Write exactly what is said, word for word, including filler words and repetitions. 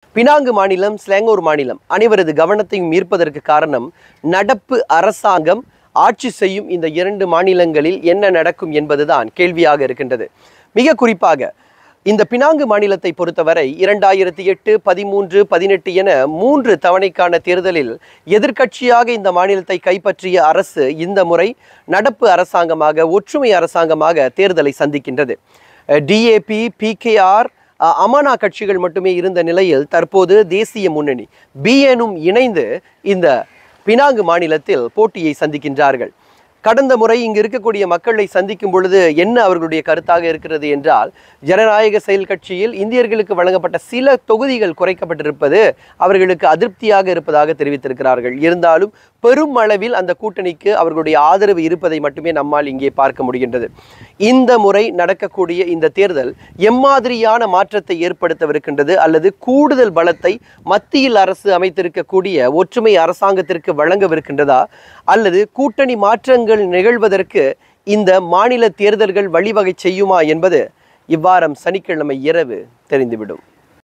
Penang மாநிலம், ஸ்லாங்கூர் மாநிலம் அனைவரது கவனத்தையும் ஈர்ப்பதற்கு காரணம் நடப்பு அரசாங்கம் ஆட்சி செய்யும் இந்த இரண்டு மாநிலங்களில் என்ன நடக்கும் என்பதுதான் கேள்வியாக இருக்கின்றது. மிக குறிப்பாக இந்த பினாங்கு மாநிலத்தை பொறுத்தவரை இரண்டாயிரத்தி எட்டு பதிமூன்று பதினெட்டு என மூன்று தவணைக்கான தேர்தலில் எதிர்க்கட்சியாக இந்த மாநிலத்தை கைப்பற்றிய அரசு இந்த முறை நடப்பு அரசாங்கமாக, ஒற்றுமை அரசாங்கமாக தேர்தலை சந்திக்கின்றது. டிஏபி, பிகேஆர், அமானா கட்சிகள் மட்டுமே இருந்த நிலையில் தற்போது தேசிய முன்னணி பிஎனும் இணைந்து இந்த பினாங்கு மாநிலத்தில் போட்டியை சந்திக்கின்றார்கள். கடந்த முறை இங்கு இருக்கக்கூடிய மக்களை சந்திக்கும் பொழுது என்ன அவர்களுடைய கருத்தாக இருக்கிறது என்றால், ஜனநாயக செயல் கட்சியில் இந்தியர்களுக்கு வழங்கப்பட்ட சில தொகுதிகள் குறைக்கப்பட்டிருப்பது அவர்களுக்கு அதிருப்தியாக இருப்பதாக தெரிவித்திருக்கிறார்கள். இருந்தாலும் பெரும் அளவில் அந்த கூட்டணிக்கு அவர்களுடைய ஆதரவு இருப்பதை மட்டுமே நம்மால் இங்கே பார்க்க முடிகின்றது. இந்த முறை நடக்கக்கூடிய இந்த தேர்தல் எம்மாதிரியான மாற்றத்தை ஏற்படுத்தவிருக்கின்றது, அல்லது கூடுதல் பலத்தை மத்தியில் அரசு அமைத்திருக்கக்கூடிய ஒற்றுமை அரசாங்கத்திற்கு வழங்கவிருக்கின்றதா, அல்லது கூட்டணி மாற்றங்கள் நிகழ்வதற்கு இந்த மாநில தேர்தல்கள் வழிவகை செய்யுமா என்பது இவ்வாரம் சனிக்கிழமை இரவு தெரிந்துவிடும்.